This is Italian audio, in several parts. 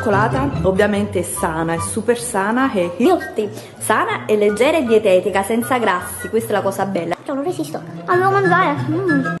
cioccolata ovviamente è sana, è super sana e healthy, sana e leggera e dietetica, senza grassi, questa è la cosa bella. Cioè, non resisto, la devo mangiare.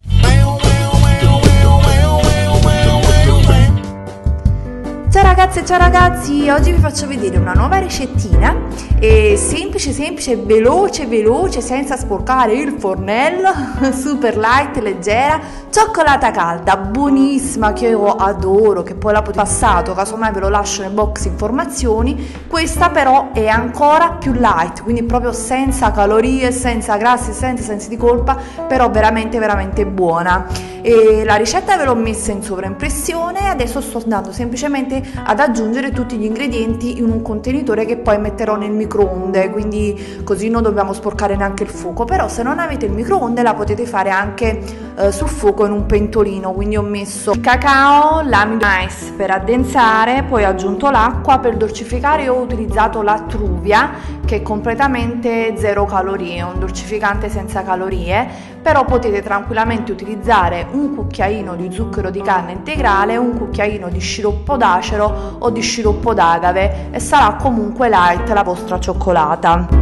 Ciao ragazze e ciao ragazzi, oggi vi faccio vedere una nuova ricettina, semplice, veloce, senza sporcare il fornello, super light, leggera, cioccolata calda, buonissima, che io adoro, che poi la potete passato, casomai ve lo lascio nel box informazioni. Questa però è ancora più light, quindi proprio senza calorie, senza grassi, senza sensi di colpa, però veramente buona. E la ricetta ve l'ho messa in sovraimpressione, adesso sto andando semplicemente ad aggiungere tutti gli ingredienti in un contenitore che poi metterò nel microonde, quindi così non dobbiamo sporcare neanche il fuoco. Però se non avete il microonde la potete fare anche sul fuoco in un pentolino, quindi ho messo il cacao, l'amido mais per addensare, poi ho aggiunto l'acqua. Per dolcificare ho utilizzato la Truvia, che è completamente zero calorie, è un dolcificante senza calorie, però potete tranquillamente utilizzare un cucchiaino di zucchero di canna integrale, un cucchiaino di sciroppo d'acero o di sciroppo d'agave e sarà comunque light la vostra cioccolata.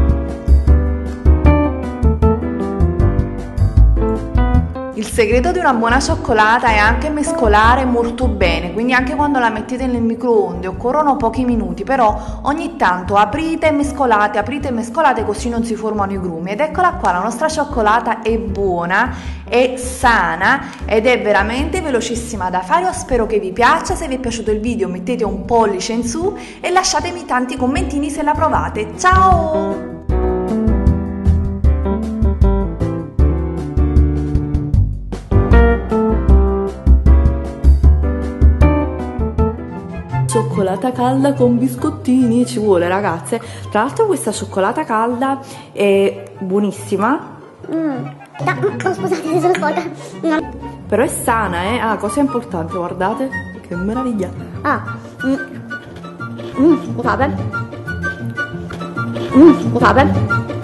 Il segreto di una buona cioccolata è anche mescolare molto bene, quindi anche quando la mettete nel microonde occorrono pochi minuti, però ogni tanto aprite e mescolate così non si formano i grumi. Ed eccola qua, la nostra cioccolata è buona, è sana ed è veramente velocissima da fare. Io spero che vi piaccia. Se vi è piaciuto il video mettete un pollice in su e lasciatemi tanti commentini se la provate. Ciao! Cioccolata calda con biscottini ci vuole, ragazze. Tra l'altro questa cioccolata calda è buonissima. Scusate, sono sporca. Però è sana, eh? Ah, cosa importante, guardate che meraviglia. Scusate.